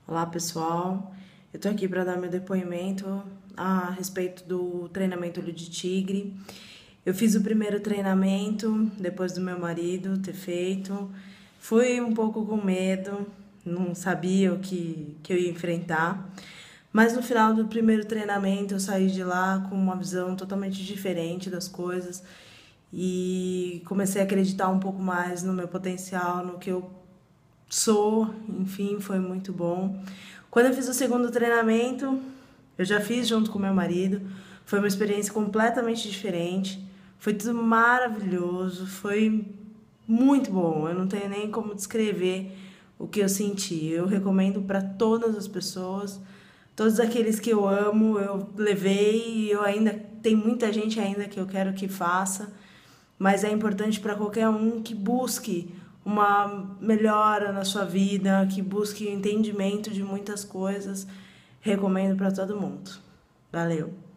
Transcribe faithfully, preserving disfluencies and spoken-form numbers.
Olá pessoal, eu tô aqui para dar meu depoimento a respeito do treinamento Olho de Tigre. Eu fiz o primeiro treinamento depois do meu marido ter feito. Fui um pouco com medo, não sabia o que, que eu ia enfrentar. Mas no final do primeiro treinamento eu saí de lá com uma visão totalmente diferente das coisas e comecei a acreditar um pouco mais no meu potencial, no que eu sou, enfim, foi muito bom. Quando eu fiz o segundo treinamento, eu já fiz junto com meu marido, foi uma experiência completamente diferente, foi tudo maravilhoso, foi muito bom, eu não tenho nem como descrever o que eu senti. Eu recomendo para todas as pessoas, todos aqueles que eu amo, eu levei e eu ainda tem muita gente ainda que eu quero que faça, mas é importante para qualquer um que busque uma melhora na sua vida, que busque o entendimento de muitas coisas. Recomendo para todo mundo. Valeu!